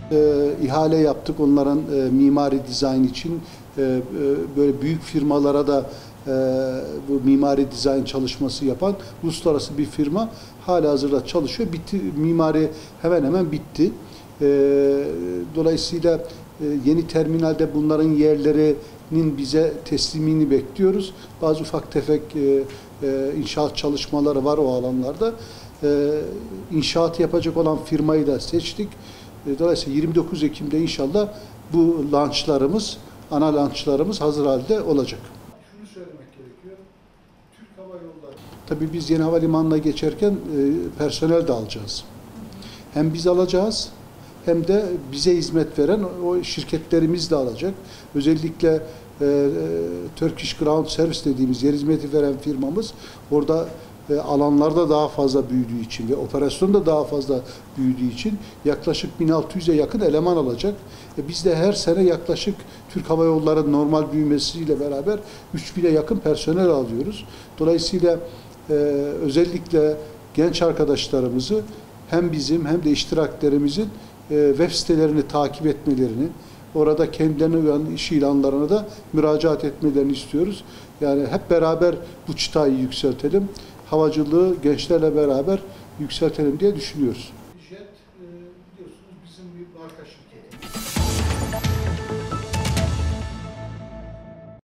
ihale yaptık onların mimari dizayn için. Böyle büyük firmalara da bu mimari dizayn çalışması yapan uluslararası bir firma halihazırda çalışıyor. Bitti, mimari hemen hemen bitti. Dolayısıyla yeni terminalde bunların yerlerinin bize teslimini bekliyoruz. Bazı ufak tefek inşaat çalışmaları var o alanlarda. İnşaat yapacak olan firmayı da seçtik. Dolayısıyla 29 Ekim'de inşallah bu launchlarımız, ana launchlarımız hazır halde olacak. Şunu söylemek gerekiyor. Türk Hava Yolları. Tabii biz yeni havalimanına geçerken personel de alacağız. Hem biz alacağız hem de bize hizmet veren o şirketlerimiz de alacak. Özellikle Turkish Ground Service dediğimiz yer hizmeti veren firmamız orada alanlarda daha fazla büyüdüğü için ve operasyonda daha fazla büyüdüğü için yaklaşık 1600'e yakın eleman alacak. Biz de her sene yaklaşık Türk Hava Yolları normal büyümesiyle beraber 3000'e yakın personel alıyoruz. Dolayısıyla özellikle genç arkadaşlarımızı hem bizim hem de iştiraklerimizin web sitelerini takip etmelerini, orada kendilerine uyan iş ilanlarına da müracaat etmelerini istiyoruz. Yani hep beraber bu çıtayı yükseltelim. Havacılığı gençlerle beraber yükseltelim diye düşünüyoruz.